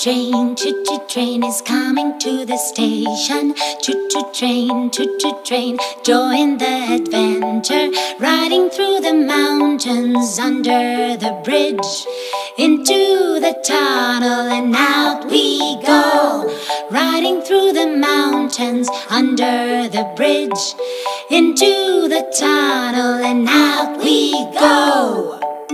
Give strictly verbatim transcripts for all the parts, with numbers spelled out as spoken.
train, choo-choo train is coming to the station. Choo-choo train, choo-choo train, join the adventure. Riding through the mountains, under the bridge, into the tunnel and out we go. Riding through the mountains, under the bridge, into the tunnel and out we go.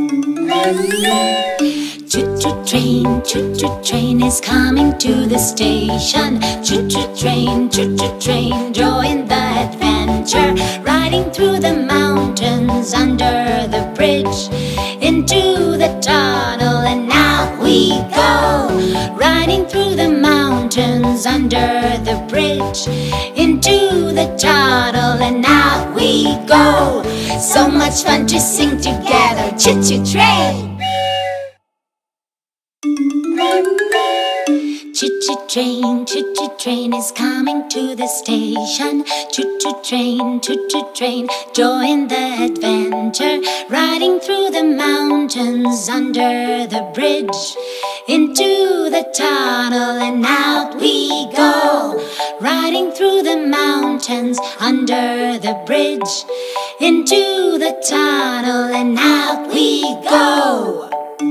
Choo-choo train, choo-choo train is coming to the station. Choo-choo train, choo-choo train, join the adventure. Riding through the mountains, under the bridge, into the tunnel and out we go. Riding through the mountains, under the bridge, into the tunnel and out we go. So much fun to sing together, choo-choo train. Choo-choo train, choo-choo train is coming to the station. Choo-choo train, choo-choo train, join the adventure. Riding through the mountains, under the bridge, into the tunnel and out we go. Riding through the mountains, under the bridge, into the tunnel and out we go.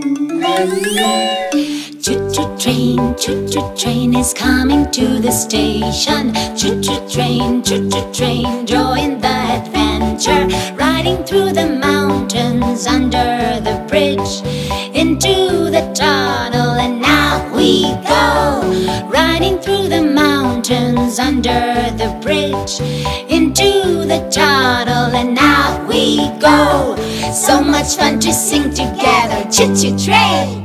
Choo-choo train, choo-choo train is coming to the station. Choo-choo train, choo-choo train, join the adventure. Riding through the mountains, under the bridge, into the tunnel and out we go. Riding through the mountains, under the bridge, into the tunnel and out we go. So much fun to sing together, choo-choo train.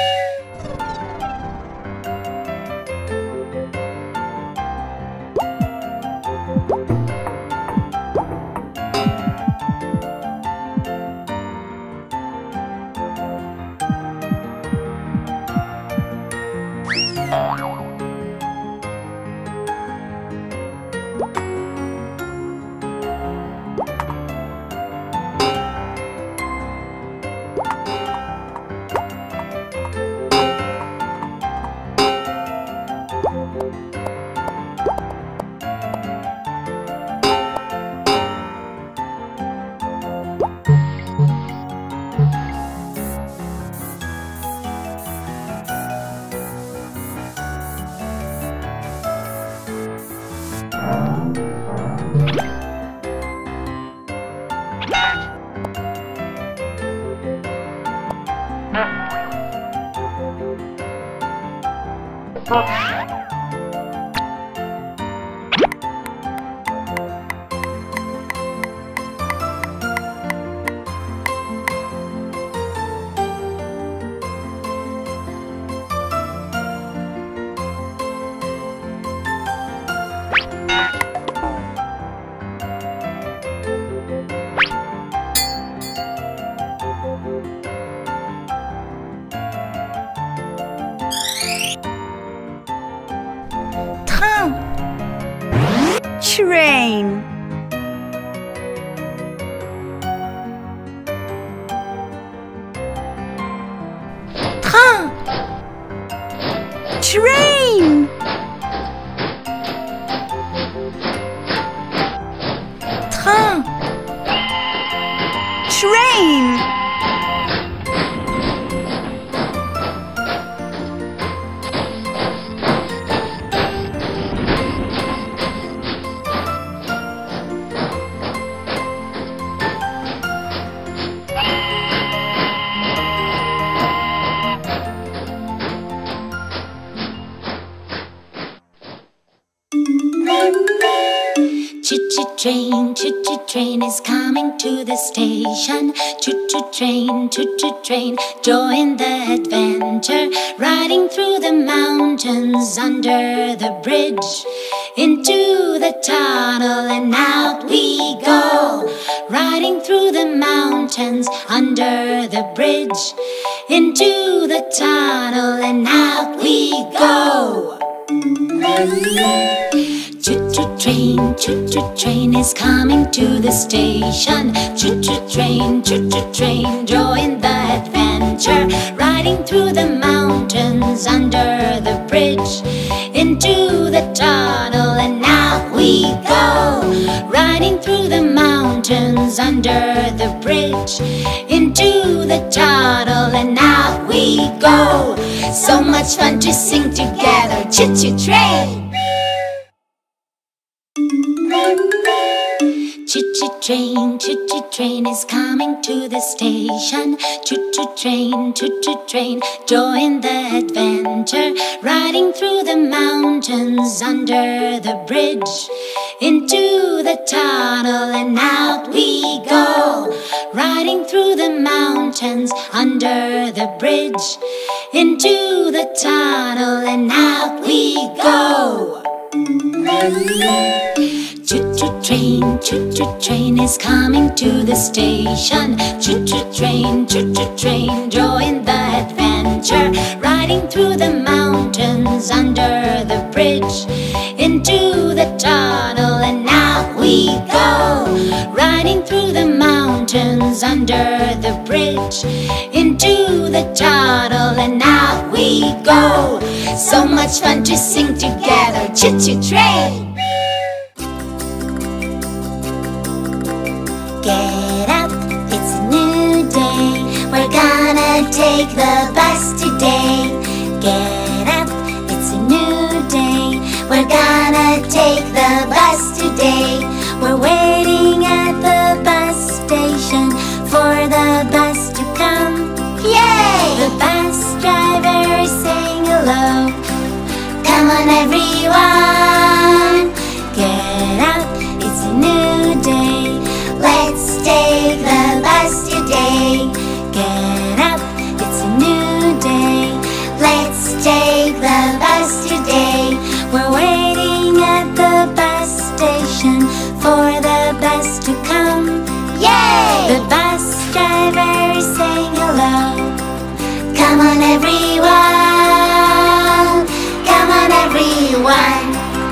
Train. Train. Train. Train. Train. Choo-choo train, choo-choo train is coming to the station. Choo-choo train, choo-choo train, join the adventure. Riding through the mountains, under the bridge, into the tunnel and out we go. Riding through the mountains, under the bridge, into the tunnel and out we go. Choo-choo train, choo-choo train is coming to the station. Choo-choo train, choo-choo train, join the adventure. adventure, riding through the mountains, under the bridge, into the tunnel, and now we go. Riding through the mountains, under the bridge, into the tunnel, and now we go. So much fun to sing together, choo-choo train. Choo-choo train, choo-choo train is coming to the station. Choo-choo train, choo-choo train, join the adventure, riding through the mountains, under the bridge, into the tunnel, and out we go. Riding through the mountains, under the bridge, into the tunnel, and out we go. Choo-choo train, choo-choo train is coming to the station. Choo-choo train, choo-choo train, join the adventure, riding through the mountains, under the bridge, into the tunnel, and now we go. Riding through the mountains, under the bridge, into the tunnel, and now we go. So much fun to sing together, choo-choo train. Get up, it's a new day, we're gonna take the bus today. Get up, it's a new day, we're gonna take the bus today. We're waiting at the bus station for the bus to come. Yay! The bus driver is saying hello. Come on everyone, get up, it's a new day, let's take the bus today. Get up, it's a new day, let's take the bus today. We're waiting at the bus station for the bus to come. Yay! The bus driver is saying hello. Come on everyone, come on everyone.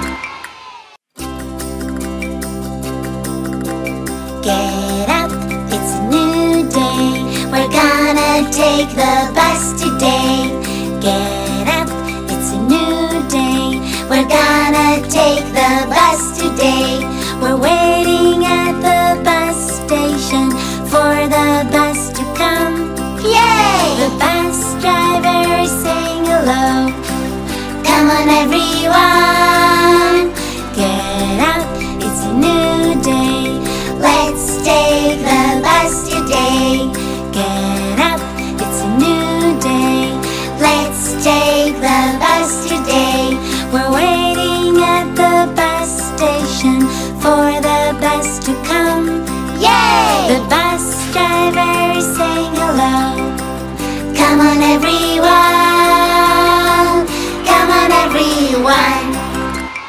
Get up, it's a new day, we're gonna take the bus today. Get up, it's a new day, we're gonna take the bus today. We're waiting at the bus station for the bus to come. Yay! The bus driver is saying hello. Come on everyone, get up, it's a new day, let's take the bus today. Get up, it's a new day, let's take the bus today. We're waiting at the bus station for the bus to come. Yay! The bus driver is saying hello. Come on everyone, come on everyone.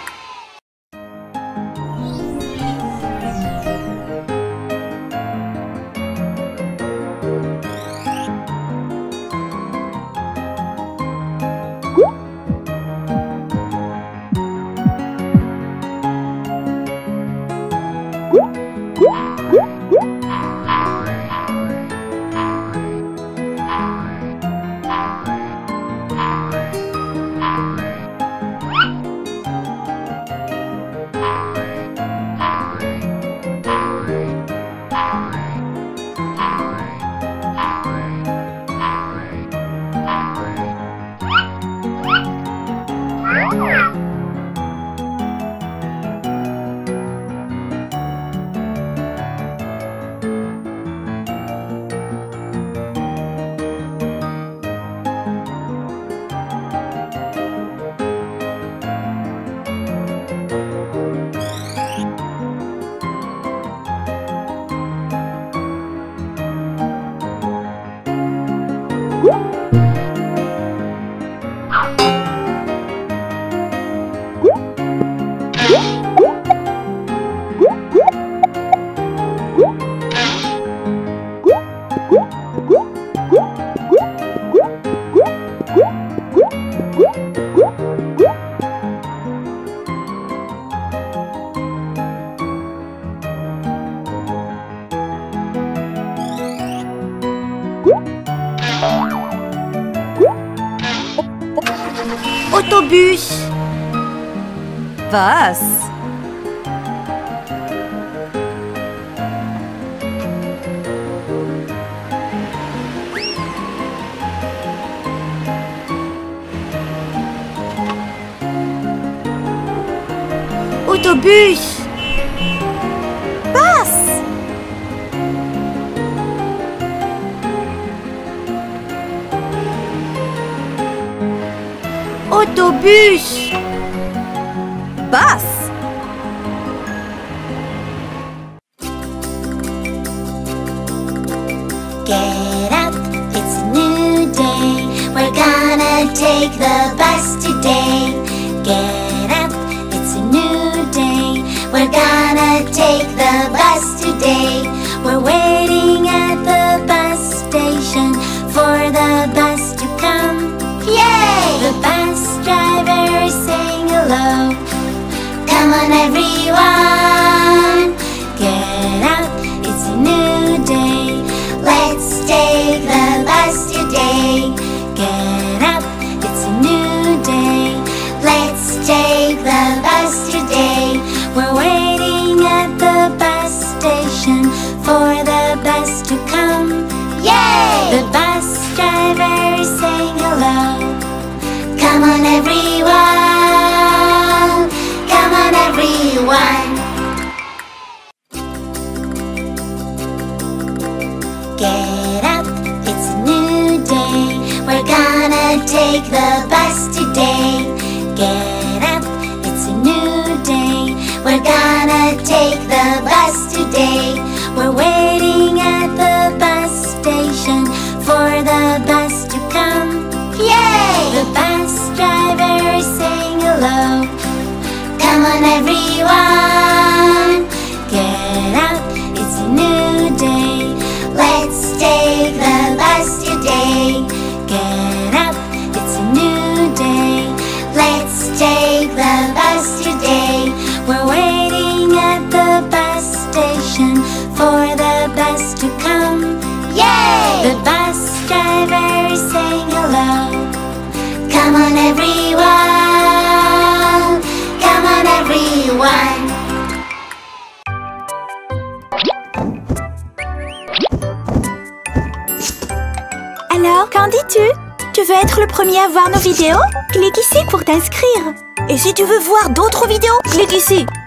Autobus. Bus. Autobus. Bus. Autobus. Bus. Get up, it's a new day. We're gonna take the bus today. Get up, it's a new day. We're gonna take the bus today. We're waiting at the bus station for the bus to come. Yay! The bus driver is saying hello. Come on everyone, get up, it's a new day. Let's take the bus today. Get up, it's a new day. Let's take the bus today. We're waiting at the bus station for the bus to come. Yay! The bus driver is saying hello. Come on everyone, come on everyone. Get up, it's a new day. We're gonna take the bus today. Get up, it's a new day. We're gonna take the bus today. We're waiting at the bus station for the bus to come. Yay! The bus driver is saying hello. Come on everyone, get up, it's a new day. Let's take the bus today. Get up, it's a new day. Let's take the bus today. We're waiting at the bus station for the bus to come. Yay! The bus driver is saying hello. Come on everyone, come on everyone. Alors, qu'en dis-tu? Tu veux être le premier à voir nos vidéos? Clique ici pour t'inscrire. Et si tu veux voir d'autres vidéos, clique ici.